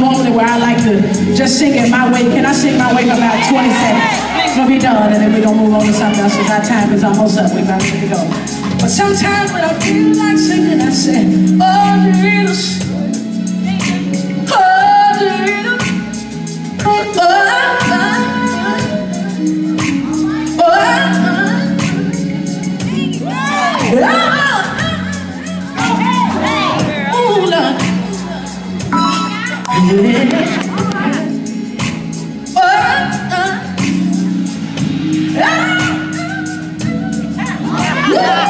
normally where I like to just sing it my way. Can I sing my way for about 20 seconds? It's gonna be done, and then we're gonna move on to something else, because our time is almost up. We're about to go. But sometimes when I feel like singing, I say, oh Jesus, oh Jesus, oh, yeah.